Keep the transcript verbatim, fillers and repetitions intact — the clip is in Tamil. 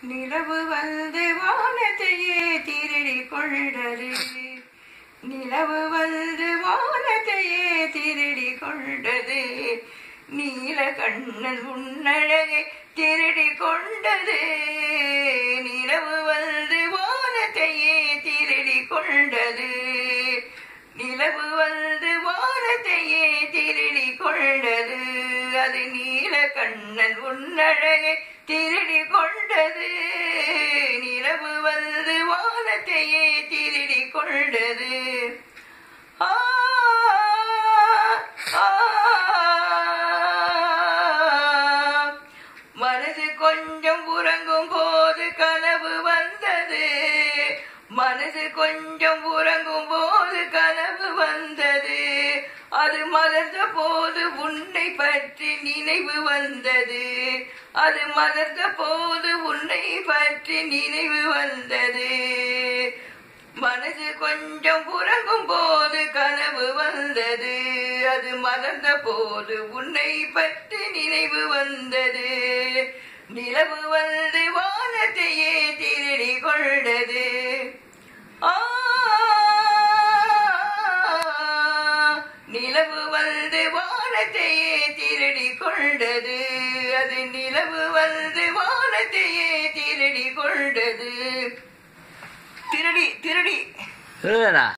நிலவு வந்து வானத்தையே திருடி கொண்டது. நிலவு வந்து வானத்தையே திருடி கொண்டது. நீல கண்ணன் உன்னழகை திருடி கொண்டது. நிலவு வந்து வானத்தையே திருடி கொண்டது. நிலவு வந்து வானத்தையே திருடி கொண்டது. அது நீல கண்ணன் உன்னழகை திருடி கொண்டது. நிலவு வந்து வானத்தையே திருடி கொண்டது. ஆ மனது கொஞ்சம் உறங்கும் போது கனவு வந்தது. மனது கொஞ்சம் உறங்கும் போது கனவு வந்தது. அது மலர்ந்த போது உன்னை பற்றி நினைவு வந்தது. அது மலர்ந்த போது உன்னை பற்றி நினைவு வந்தது. மனது கொஞ்சம் உறங்கும் போது கனவு வந்தது. அது மலர்ந்த போது உன்னை பற்றி நினைவு வந்தது. நிலவு வந்து வானத்தையே திருடி கொண்டது. ஆ நிலவு வந்து வானத்தையே திருடி கொண்டது. அது நிலவு வந்து வானத்தையே திருடி கொண்டது. திருடி திருடி